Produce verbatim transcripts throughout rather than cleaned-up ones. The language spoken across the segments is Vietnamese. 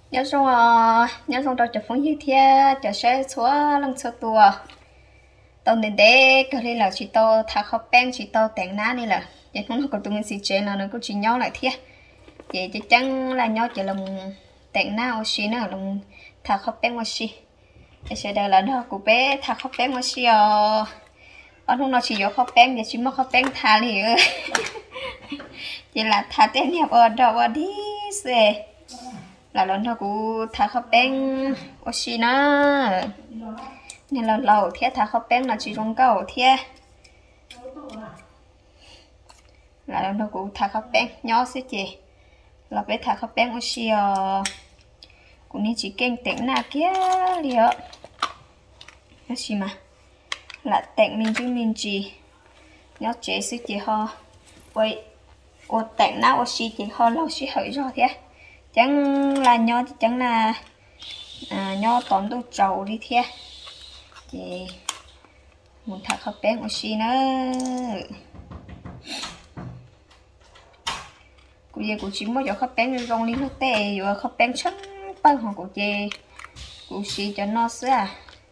nhớ xong à nhớ xong tao chụp phóng như thế chở xe xóa lăng xóa tua tao đến đấy cái này là chỉ tao thả khó bén chỉ tao tẹn ná này là vậy không có tụi mình xì chế nào nó cũng chỉ nhau lại thế vậy chứ chẳng là nhau chỉ là tẹn ná ở xí nữa là thả khó bén ở xí cái xe đây là nó của bé thả khó bén ở xí ở ở trong nó chỉ có khó bén thì chỉ mất khó bén thả liền vậy là thả tên nhập ở đâu ở đi xe là lần đầu của thả khó bén ở xí nữa nên là lâu thế thả khó bén là chỉ trong cầu thế là lần đầu của thả khó bén nhỏ xí chị là bé thả khó bén ở xí cũng như chỉ kênh tỉnh nào kia liệu nó xí mà là tỉnh mình chứ mình chỉ nhớ chế xí chị ho vậy ở tỉnh nào ở xí chị ho lâu xí hỏi rồi thế chẳng là nhớ chẳng là à, nhớ tóm đồ trầu đi thế thì muốn thả khó bén ở xí nữa cô giờ cô chỉ mới cho khó bén rong lên nước tê rồi khó bén chắc bao hoàng của chị cô xí cho nó xưa à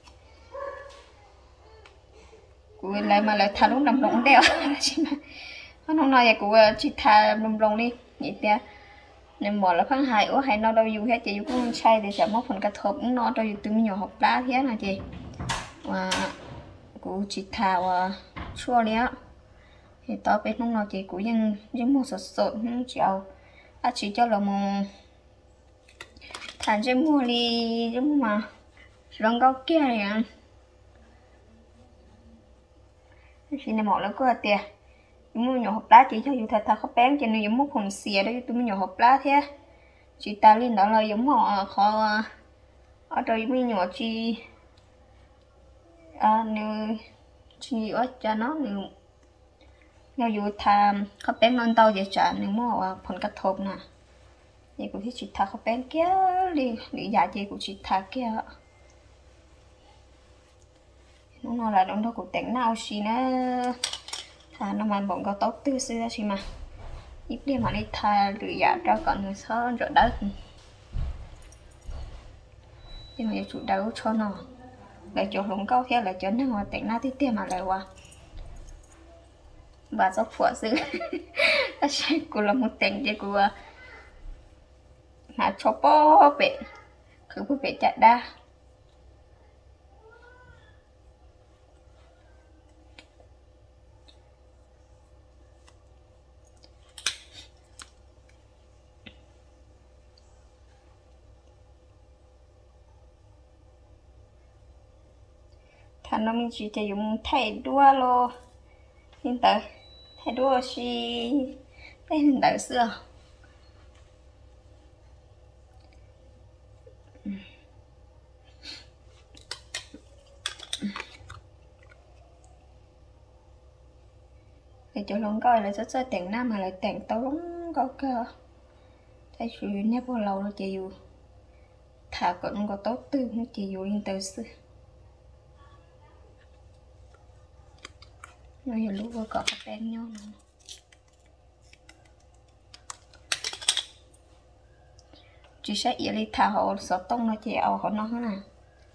cô lại mà lại thả lúc nằm lông đeo chứ mà nó không nói vậy cô chỉ thả nằm lông đi vậy thế nên bỏ là phăng hại ở hay nó đâu dù hết chị cũng sai để chả mất phần cả thộp nó đâu dù từ nhỏ học đá thế là chị và cô chỉ thả và chua léo thì tao biết không nói chị cũngยังยังmua sốt sốt không chịu à chỉ cho là một thằng chơi mua đi nhưng mà rong góc kia này xin em một lần có tiền mua nhỏ hộp lá chỉ cho dù thật thật khó bén cho nên giống một hồn xìa đó tôi mua nhỏ hộp lá thế chị ta lên đó là giống họ khó ở đây mới nhỏ chi à nếu chi ở cho nó nếu nếu dù tham khó bén non tàu vậy trả nếu mua phần cắt thộp nè vậy cũng thì chị ta khó bén kia đi lý giải gì của chị ta kia nó là đống đâu của tỉnh nào xí nữa thà nó mà bọn có tốt tư xưa xí mà ít đi mà đi thà lựa giả cho còn người sơ rồi đó nhưng mà chủ đấu cho nó lại chỗ lúng câu theo lại chỗ nó ngoài tỉnh nào tiếp tiền mà lại qua và dốc phủa xứ của là một tỉnh để của mà cho bó bệ cứ bố bệ chạy đa thằng nó mình chỉ chỉ dùng thay đua lo hiện tại thay đua gì đây hiện tại xưa thì chỗ lông coi là rất rất tiền nam mà lại tiền tao lắm có cơ thấy chủ nếp bao lâu rồi chị dù thả còn có tốt tư nó chị dù liên từ xưa rồi giờ lúc vừa có bén nhau nữa chị sẽ ý đi thả họ sợ tông nó chị ao họ nó thế nào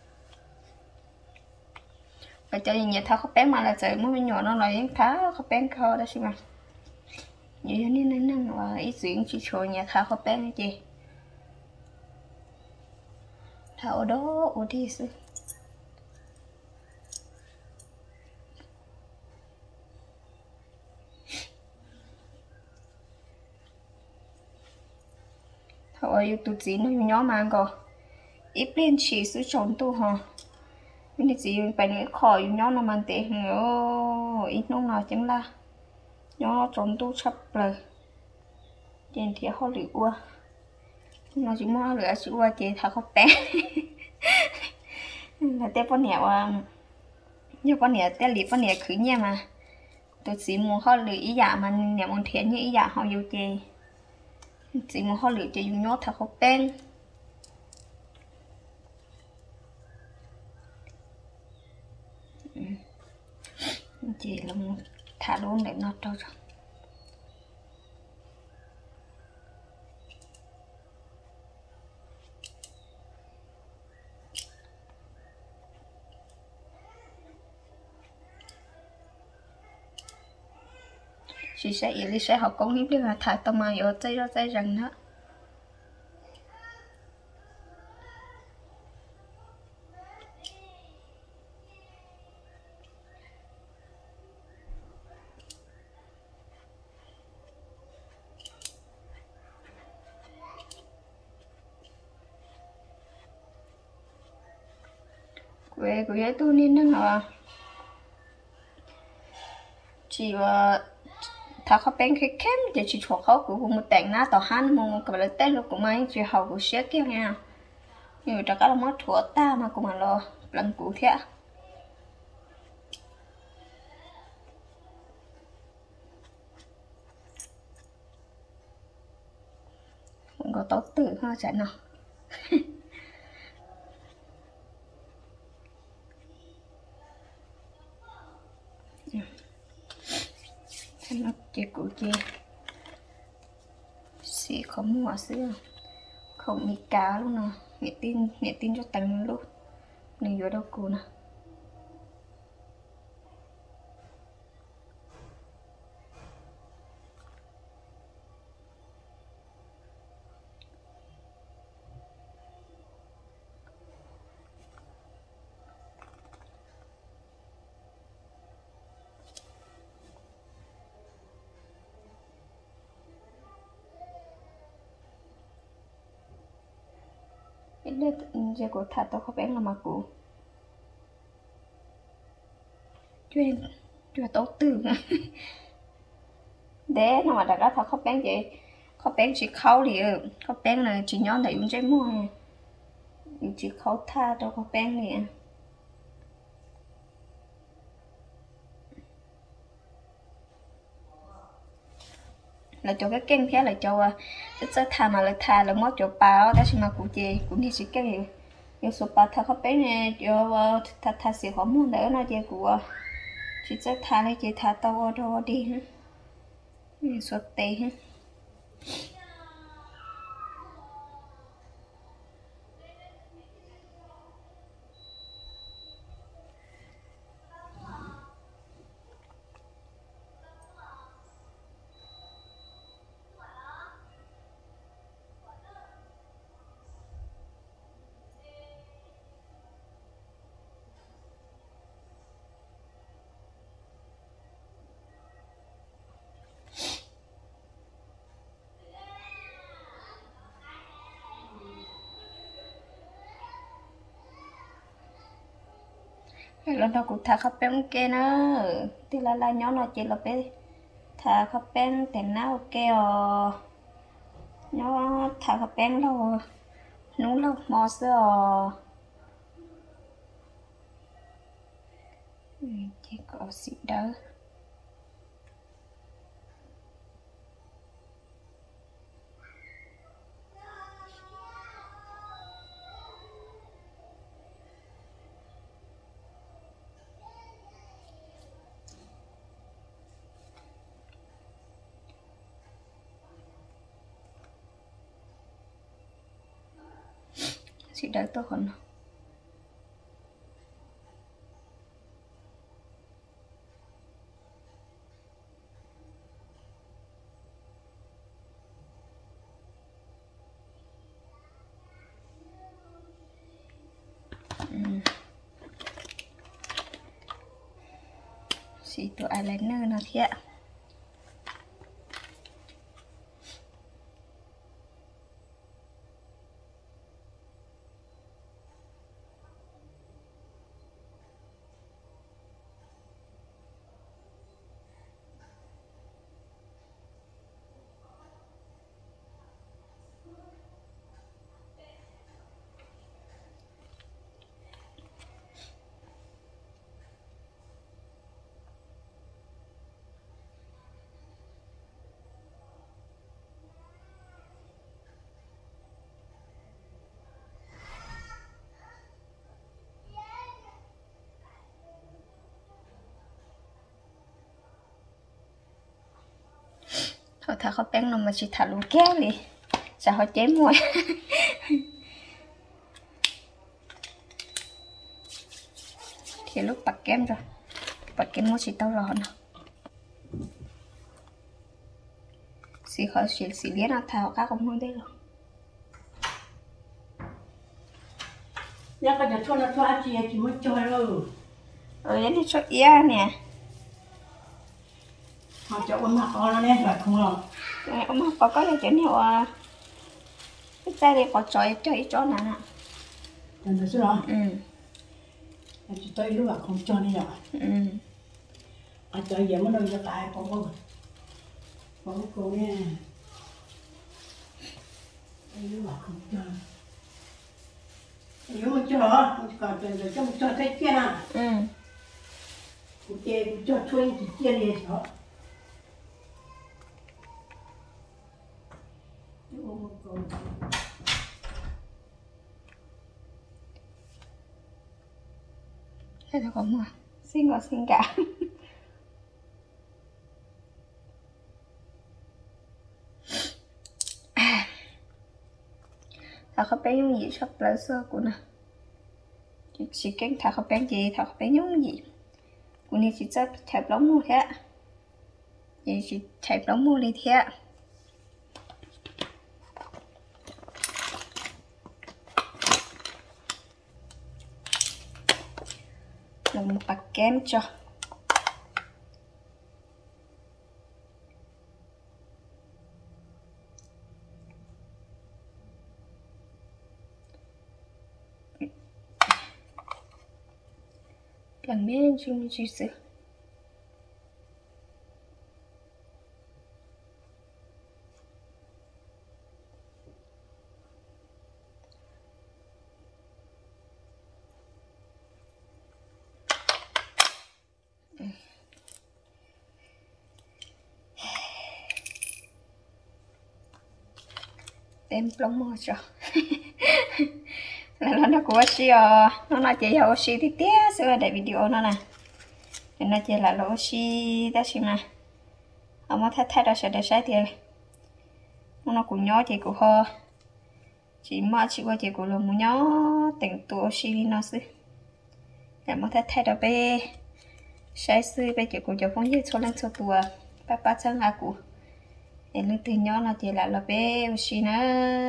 và cho nhìn thả khó bén mà là trời mới nhỏ nó là những thả khó bén khó đó xí mà vậy nên nên năng là ý chuyện chỉ cho nhà thả khó bén chị thả ở đó ở đi xí thôi tụt gì nó nhỏ mà có ít bên chỉ sử dụng tu hả mình chỉ phải những khỏi nhỏ nó mang tệ nữa ít nó nào chẳng là nhỏ trốn tu sắp rồi trên thì họ lựa qua nó chỉ mua lựa chỉ qua chị thà không té là té con nhẹ à như con nhẹ té lì con nhẹ khử nha mà tôi chỉ mua họ lựa ý giả mà nhẹ mong thiện như ý giả họ yêu chị chỉ muốn họ lựa cho dùng nhót thật không bén chỉ là một thả luôn để nó trâu rồi chị sẽ ý lý sẽ học công hiến được là thả tao mà vô chơi ra chơi rằng nữa quê của ấy tôi nên nó hả chỉ là thà khó bên cái kém để chỉ thuộc khó của một tảng ná tàu han một cái là tên của mấy chỉ học của xe kia nha nhưng mà cái là mất thuộc ta mà cũng mà lo lần cụ thể cũng có tốt tử ha chả nào nó chỉ cụ chi xì không mua xưa khôngมีcá luôn nè nghệ tin nghệ tin cho tầng luôn này vô đâu cụ nè ít giờ của thà tao không bán là mà cụ chuyên chuyên tốt từ để nó mà đặt ra thà không bán vậy không bán chỉ khâu thì không bán là chỉ nhón để uống trái mua chỉ khâu tha đâu không bán nè là cho cái kem phía là cho rất rất thà mà là thà là mất cho bao đó chỉ mà cụ gì cũng đi chỉ cái gì nhiều số bao thà không bán nè cho thà thà xì họ muốn đỡ nó chơi của chỉ rất thà lấy chỉ thà tao đâu đi hết số tệ hết lần đầu cũng thà khắp bên kia nữa thì là là nhóm nó chỉ là bé thà khắp bên tiền nào kia nó thà khắp bên đâu nú lâu mò sữa chỉ có xịt đỡ xịt đỡ tôi còn xịtตัวeyeliner nó thiệt thôi thà khó bán nó mà chỉ thà luôn kéo đi sao họ chém mồi thì lúc bật kem rồi bật kem mua chỉ tao rồi nè xì khó xì xì liên nào thảo các ông không đây rồi nhá cái giờ cho nó cho chị chị mới cho rồi ở đây cho ia nè họ cho ông mặc nó nè phải không rồi ông học có có là chuyện nhiều à cái tay này có chơi chơi cho nè nè được chưa rồi ừ chị tôi lúc nào không cho đi rồi ừ à chơi giờ mới đâu cho tài con con con cô nha lúc nào không cho nếu mà cho còn chơi cho cho cái kia nè ừ cô chơi cô cho chơi chị kia đi cho thế là có mà xin có xin cả thà không bé nhung gì sắp tới xưa của nè chỉ chỉ cái thà không bé gì thà không bé nhung gì của này chỉ chấp thẹp lóng mua thế vậy chỉ thẹp lóng mua đi thế làm một bát kem cho làm miếng chung chú sữa đem plong mò cho là nó của chị à nó nói chị hậu chị thì tiếc xưa để video nó nè nên nó chỉ là lỗ chị đó chị mà ông mà thay thay đó sẽ để sai thì nó cũng nhỏ thì cũng ho chị mà chị qua chị cũng là một nhỏ tỉnh tuổi chị đi nó xí để mà thay thay đó bé sai xí bé chị cũng cho phong như cho lên cho tuổi ba ba chân à cụ em lúc từ nhỏ nó chỉ là là bé chị nó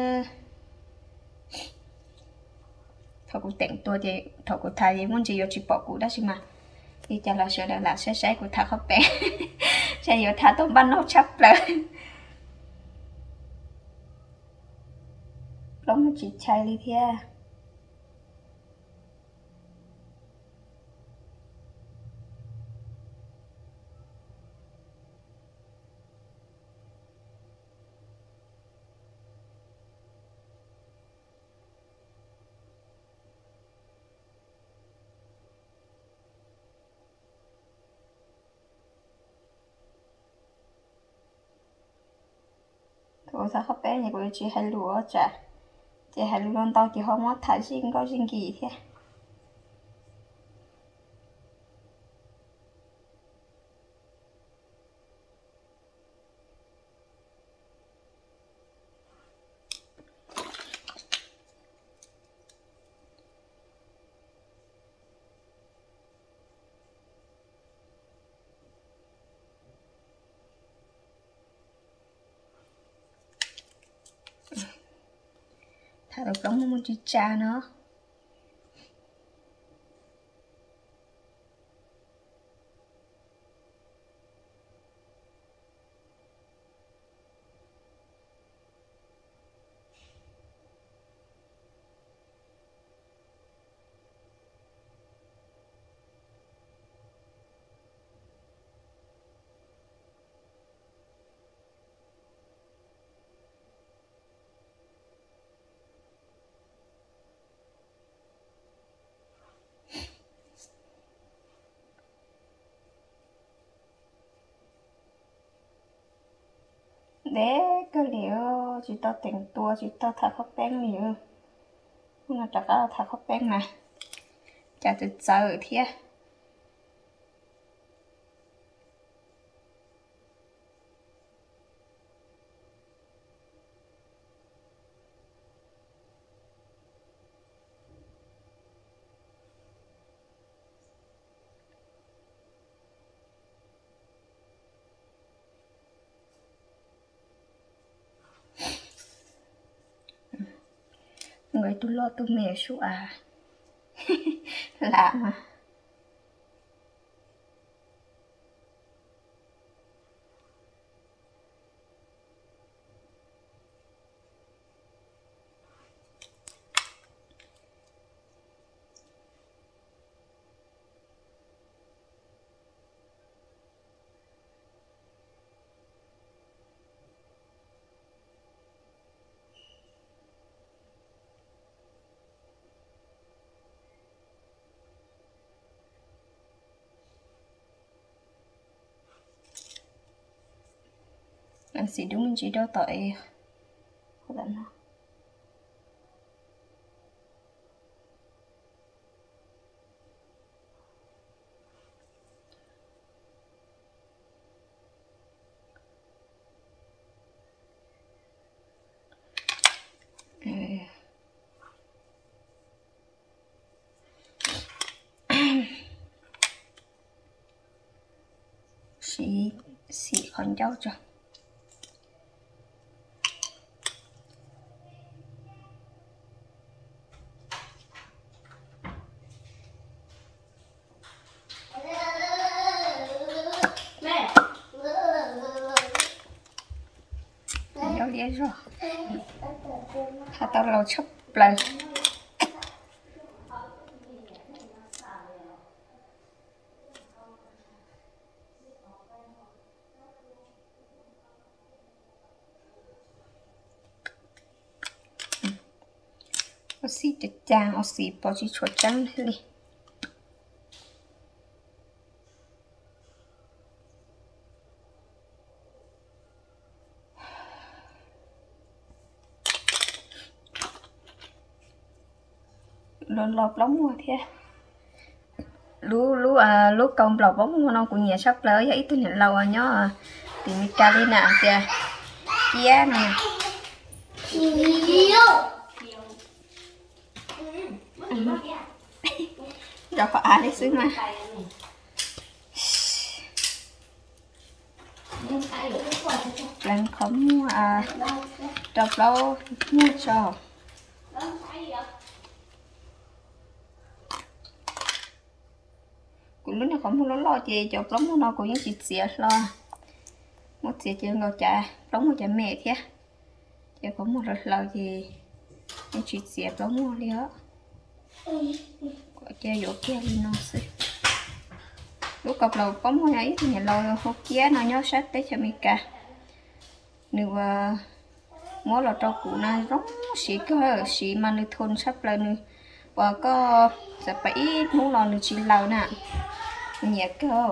thọ cụ tỉnh tuổi thì thọ cụ thay thì muốn chỉ có chỉ bỏ cụ đó chị mà đi cho là sợ là là sẽ sẽ của thà không bé sẽ có thà tôm bắn nó chấp lại lông chỉ chạy đi theo thôi sao không bé nhà của chị hay lúa chả chị hay lúa tao chị không có thải sinh có sinh gì thế thả được đống một chị cha nữa để cái liệu chị tao tỉnh tua chị tao thả khóc bén liệu nó chắc là thả khóc bén mà chả tự sợ thế người tôi lo tôi mẹ số à lạ mà anh chỉ đúng mình chỉ đâu tội không lắm nào xì xì con dâu cho dâu dễ rồi hà tao lâu chấp lần ở xí chật chàng ở xí bỏ chỉ chuột trắng đi lột lột lóng mua thế lú lú à lú công lột bóng mua nó cũng nhà sắp lỡ vậy tôi nhận lâu rồi nhớ thì mi cà đi nè kìa kia nè rồi phải à đi xíu mà lần không mua à đọc lâu mua cho cũng lúc nào không mua nó lo chị chọc lắm mua nó cũng những chị xỉa lo một xỉa chị ngồi chả lắm một chả mẹ thế chị có một lần lâu gì những chị xỉa lắm mua đi á chơi vô kia đi nó xí lúc cọc lâu có mua ấy thì nhà lâu hộp kia nó nhớ sát tới cho mình cả nếu mỗi là trâu cụ này rất xí cơ xí mà nữ thôn sắp lên và có sẽ phải muốn lo nữ chỉ lâu nè nhẹ cơ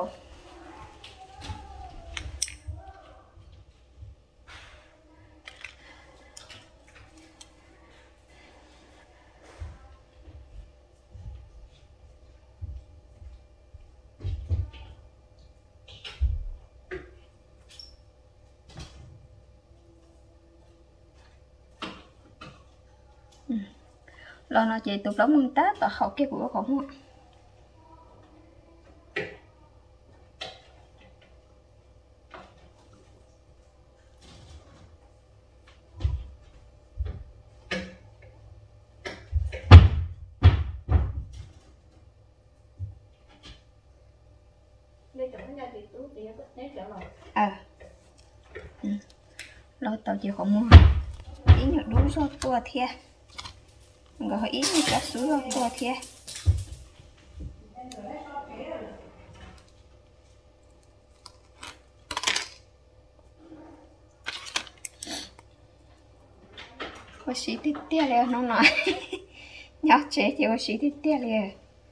lo nó chị tụt lắm mương tát và học cái của không ạ à ừ. Lo tao chỉ không mua ý nhật đúng rồi tua thia gọi ý như cả số rồi tua thia có xí tít tia liền nó nói nhóc chế thì có xí tít tia liền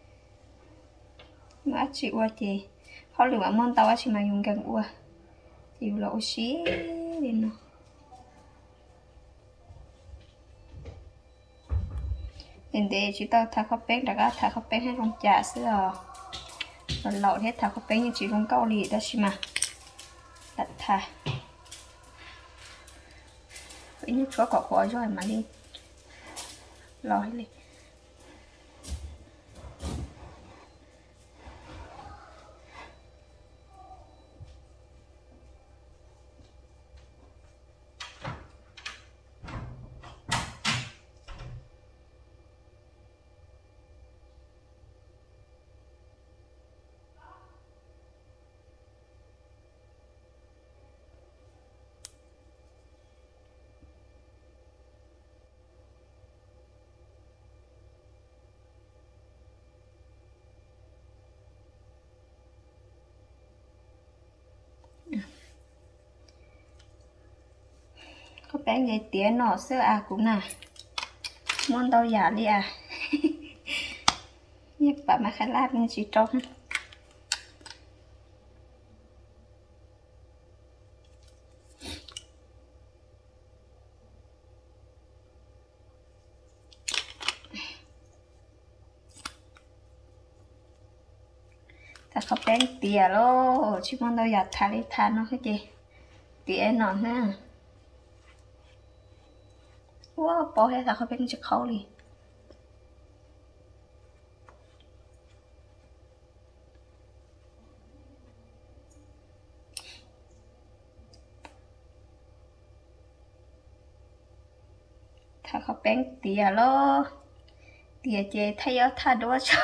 mà chị qua thì họ lựa món tao chỉ mà dùng gần ua thì lộ xí đi nó nên để chị tao thả khóc bén đã thả khóc bén hay con chả xưa rồi lậu hết thả khóc bén như chị con câu lì đó chị mà đặt thả vậy như chúa cỏ khói rồi mà đi lòi lên bánh vậy tiếng nọ sữa à cũng nè món đâu giả đi à nhếp bà mà khá lát nên chỉ trong ta không bánh tỉa lô chứ món đâu giả thả đi thả nó cái gì tỉa nọ ha wow bỏ hết ta không bánh chắc khâu đi ta không bánh tỉa lô tỉa chê thấy ở thả đua cho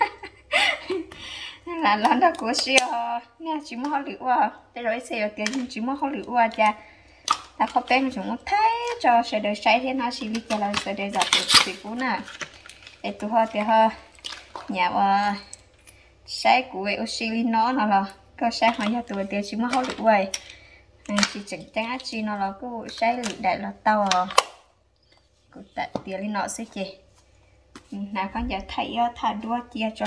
là lần đó của siêu nè chỉ mua hoa lựu à để rồi siêu tiền chỉ mua hoa lựu à cha ta không biết chúng thấy cho sẽ được sai thế nào xí lý cho là sẽ được giải quyết sự cố nè để tụi họ thì họ nhà và sai của cái xí lý nó nó là có sai họ nhà tụi tiền chỉ mua hoa lựu vậy chỉ chỉnh trang chỉ nó là cái sai lựu đại là tao à cũng tại tiền lý nó sẽ chị nào con giờ thấy thà đua chia cho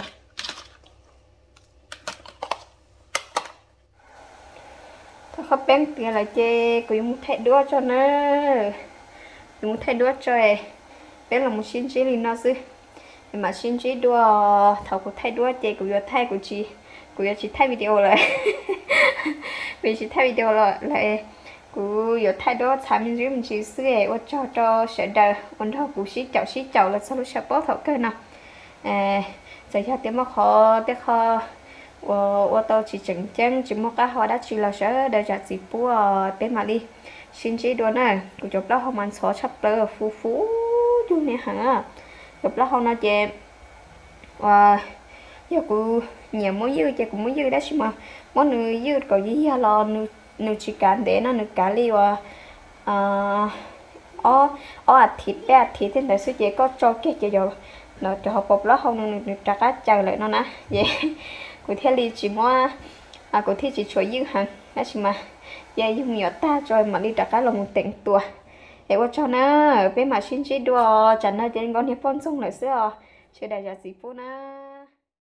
không bén tiền là chê cũng muốn thay đua cho nó muốn thay đua cho ấy bé là một xin chỉ liền nó chứ mà xin chỉ đua thầu cũng thay đua chê cũng vừa thay của chị cũng vừa chỉ thay video lại vì chỉ thay video lại lại cũng vừa thay đua tham mình mình chỉ xưa ấy cho cho sẽ đời còn thầu cũng xí chậu xí chậu là sao lúc sẽ bó thầu cơ nào à giờ cho tiếng mà khó tiếng khó我我到去整整只么个好的去了时，的就直播啊，别嘛哩，甚至多呢，กูจบแล้วเขามันสอชับเลยฟูฟูอยู่ในหางอ่ะจบแล้วเขาน่าจะว่าgiờกูnhiều món dư giờ cũng muốn dư đó chứ mà món nữ dư có gì à lo nữ nữ chỉ cần để nó nữ cá li và à ó ó thịt bé thịt thì tại sao chị có cho cái chị rồi nó cho họ bọc lá không nữ nữ trả cá chờ lại nó nè vậy cụ thể là chỉ mua à cụ thể chỉ chuối dư hàng đó chỉ mà giờ dùng nhiều ta rồi mà đi trả cá là một tỉnh tua để qua cho nó bé mà xin chỉ đua chẳng nó trên con hiệp phong xong lại xưa chưa đại giả sĩ phu na